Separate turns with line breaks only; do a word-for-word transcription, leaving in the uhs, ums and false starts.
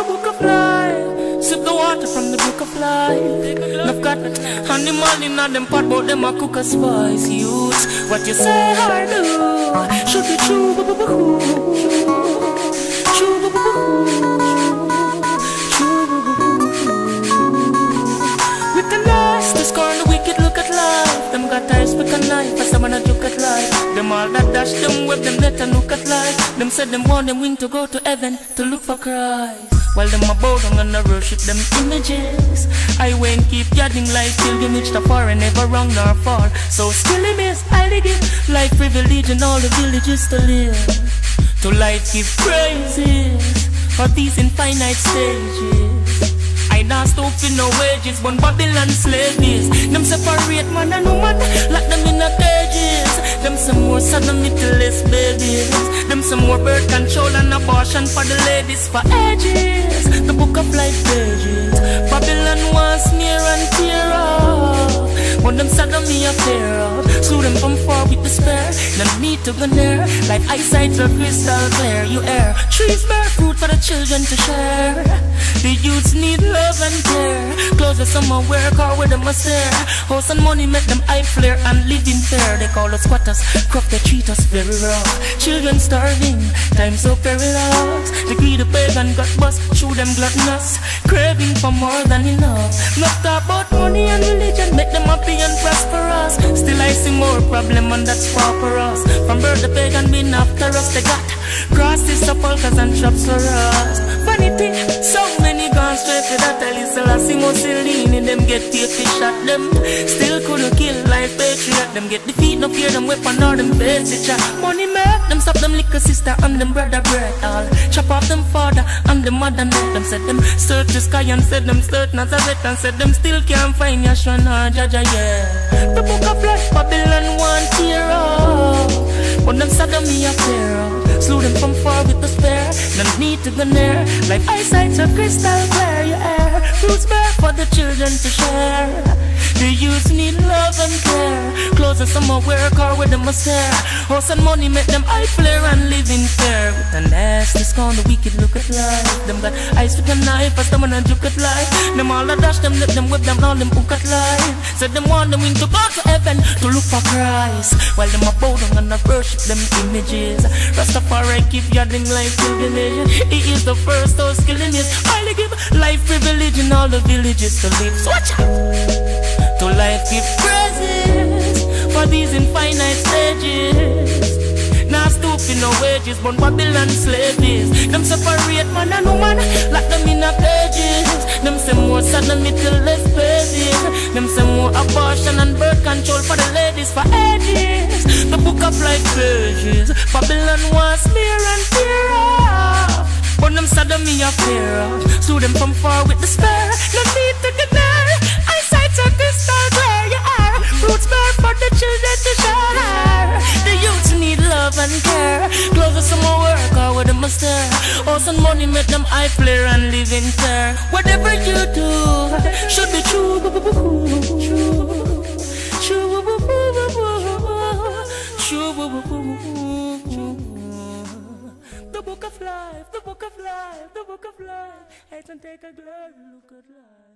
book of life. Sip the water from the book of life. I've got animal in all them pot, but them a cook a spice. Use what you say or do. Should be true, boo boo boo. True, boo boo boo. True, boo boo boo. With the nice, the scorn, the wicked look at life. Them got eyes with a knife, as someone a look at life. Them all that dash, them web, them let and look at life. Them said them want them wing to go to heaven to look for Christ. While them a bow down and a worship them images. I won't keep yadding life till you reach the far and never wrong nor fall. So still it is, I give life privilege in all the villages to live. To life give praises for these infinite stages. I not stop for no wages, but Babylon slaves. Them separate man and woman, lock them in a cages. Them some more sodomity-less babies. Them some more birth control and abortion for the ladies for ages. The book of life pages. Babylon wants near and tear off. When them sodomy a fear of, slew them from far with despair. No need to go near, like eyesight or crystal clear. You air trees bear fruit for the children to share. The youths need love and care. Clothes that some wear, car where them a stare. House and money make them eye flare and live in fear. They call us squatters, crop they treat us very rough. Children starving, time so perilous. The greedy pagan got bust, show them gluttonous. Craving for more than enough. Not talk about money and religion, make them happy and prosperous. Still I see more problem and that's far for us. From birth the pagan been after us. They got crosses, sepulchres and traps for us. Funny thing, so many gone straight for that. I listen, I see Mussolini, them get tear fish shot them. Still couldn't kill like patriot. Them get defeat, no fear them weapon or them face it. Money make them stop them little sister and them brother bread all. Chop off them father and them mother net. Them said them search the sky and said them search Nazareth. And said them still can't find Yahshua nor Jaja yeah. The book of life, Babylon one tear up. When them sodomy a fear of, slew them from far with despair. No need to go near, like eyesight or crystal clear. You air fruits bear for the children to share. The youths need love and care. Clothes and summer wear, car where them must stare. House and money make them eye flare and live in fear. With a nasty scorn, the wicked look at life. Them got eyes with a knife, as them and a juke at life. Them all a dash, them let them whip them, all them hook at life. Said them want them wing to go to heaven to look for Christ. While them a bow down and a worship them images. Rastafari keep yadding life pilgrimage. He is the first house killing it. Only give life privilege in all the villages to live. So watch out. To life give praises for these infinite stages. Now stooping no wages, but Babylon slaves. Them separate man and woman, lock them in a cages. Them say more sodomy till less babies. Them say more abortion and birth control for the ladies for ages. The book of life pages. Babylon wants smear and tear off. But them sodomy a fear of, slew them from far with despair. No need to deny, eyesight or crystal clear. You are fruits bear for the children to share. The youths need love and care. Clothes some more work or where them must stare. House and money make them eye flare and live in fear. Whatever you do should be true. True. True. True. The book of life, the book of life, the book of life. I can take a glad look at life.